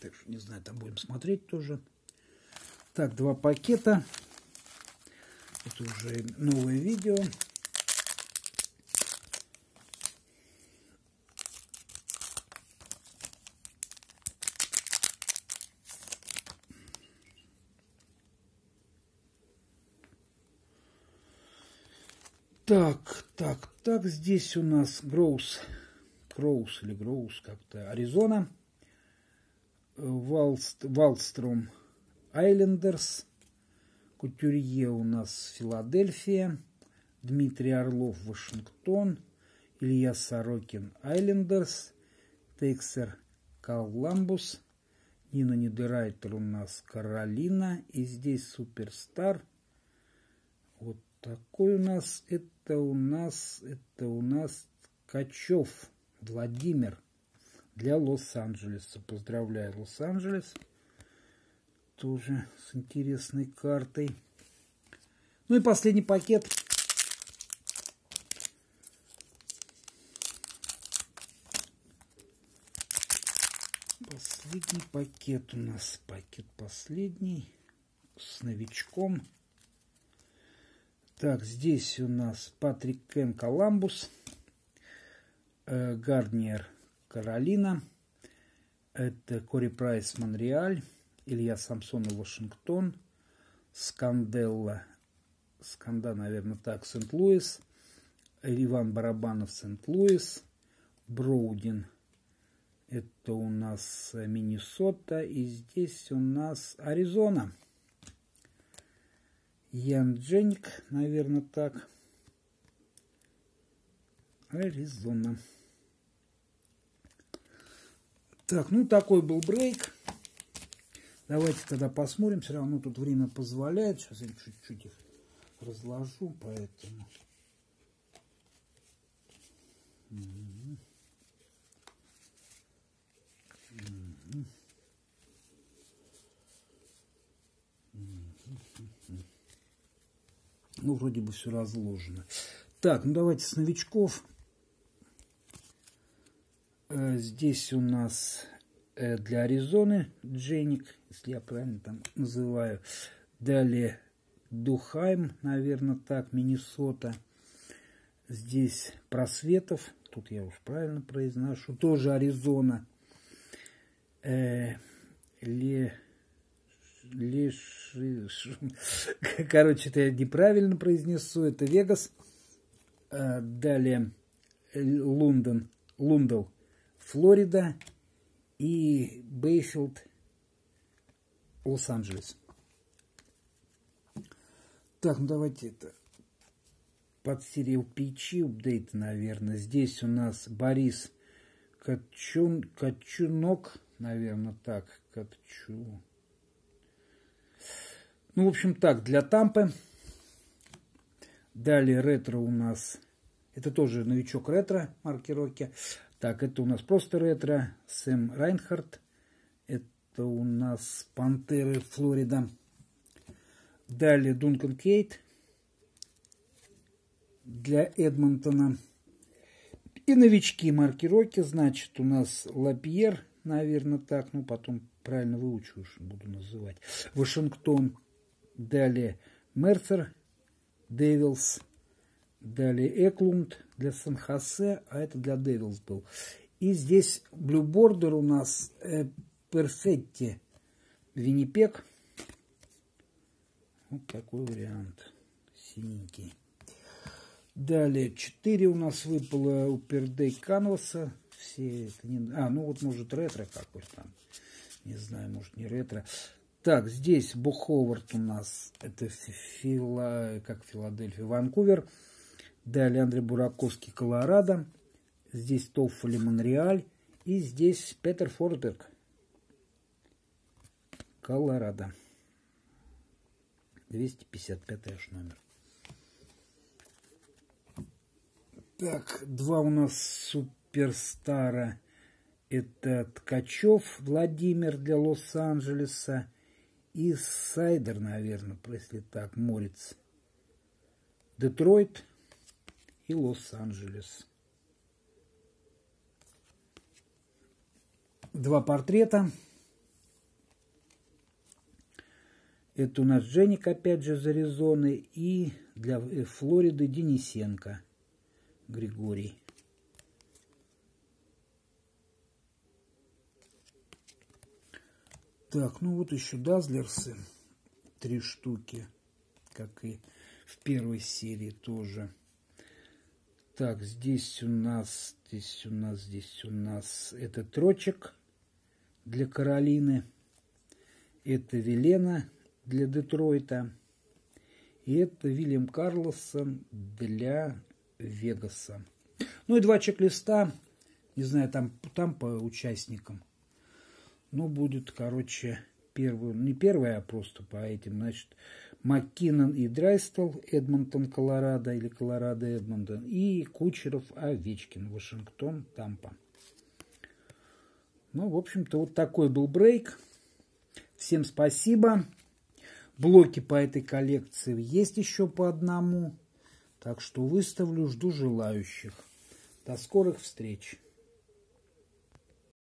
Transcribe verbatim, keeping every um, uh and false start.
Так что, не знаю, там будем смотреть тоже. Так, два пакета. Это уже новое видео. Так, так, так, здесь у нас Гроус, Гроус или Гроус как-то, Аризона, Валстром Айлендерс, Кутюрье у нас Филадельфия, Дмитрий Орлов Вашингтон, Илья Сорокин Айлендерс, Тексер Коламбус, Нина Нидерайтер у нас Каролина, и здесь Суперстар. Вот такой у нас, это у нас, это у нас Ткачев Владимир для Лос-Анджелеса. Поздравляю, Лос-Анджелес. Тоже с интересной картой. Ну и последний пакет. Последний пакет у нас. Пакет последний. С новичком. Так, здесь у нас Патрик Кен Коламбус. Э, Гардниер Каролина. Это Кори Прайс Монреаль. Илья Самсонов Вашингтон. Сканделла. Сканда, наверное, так, Сент-Луис. Иван Барабанов Сент-Луис. Броудин. Это у нас Миннесота. И здесь у нас Аризона. Ян Дженик, наверное, так. Аризона. Так, ну такой был брейк. Давайте тогда посмотрим. Все равно тут время позволяет. Сейчас я чуть-чуть их разложу, поэтому... Угу. Угу. Угу. Ну, вроде бы все разложено. Так, ну давайте с новичков. Здесь у нас для Аризоны Дженик, если я правильно там называю. Далее Духайм, наверное, так, Миннесота. Здесь Просветов, тут я уж правильно произношу, тоже Аризона. Э, Ле, Леш, короче, это я неправильно произнесу, это Вегас. Э, далее Лондон, Лундл, Флорида. И Бейфилд, Лос-Анджелес. Так, ну давайте это под серию пи чи апдейт, наверное. Здесь у нас Борис Качун, Качунок, наверное, так. Качу. Ну, в общем, так, для Тампы. Далее ретро у нас. Это тоже новичок ретро маркировки. Так, это у нас просто ретро. Сэм Райнхард. Это у нас Пантеры Флорида. Далее Дункан Кейт. Для Эдмонтона. И новички маркировки. Значит, у нас Лапьер. Наверное, так. Ну, потом правильно выучу, буду называть. Вашингтон. Далее Мерцер. Девилс. Далее Эклунд для Сан-Хосе, а это для Девилс был. И здесь Blue Border у нас э, Перфетти Виннипег. Вот такой вариант. Синенький. Далее четыре у нас выпало у Пердей Канваса. Все это не... А, ну вот может ретро какой-то там. Не знаю, может не ретро. Так, здесь Буховард у нас. Это Фила... как Филадельфия, Ванкувер. Далее Андрей Бураковский, Колорадо. Здесь Тоффоли, Монреаль. И здесь Петер Форсберг, Колорадо. двести пятьдесят пятый аж номер. Так, два у нас суперстара. Это Ткачев Владимир для Лос-Анджелеса. И Сайдер, наверное, если так, Морец. Детройт и Лос-Анджелес. Два портрета. Это у нас Дженник, опять же, из Аризоны. И для Флориды Денисенко Григорий. Так, ну вот еще Дазлерсы. Три штуки. Как и в первой серии тоже. Так, здесь у нас, здесь у нас, здесь у нас это Трочек для Каролины. Это Велена для Детройта. И это Вильям Карлсон для Вегаса. Ну и два чек-листа. Не знаю, там, там по участникам. Ну, будет, короче, первую, не первая, а просто по этим, значит, Маккинон и Драйстел, Эдмонтон, Колорадо, или Колорадо, Эдмонтон, и Кучеров, Овечкин, Вашингтон, Тампа. Ну, в общем-то, вот такой был брейк. Всем спасибо. Блоки по этой коллекции есть еще по одному. Так что выставлю, жду желающих. До скорых встреч.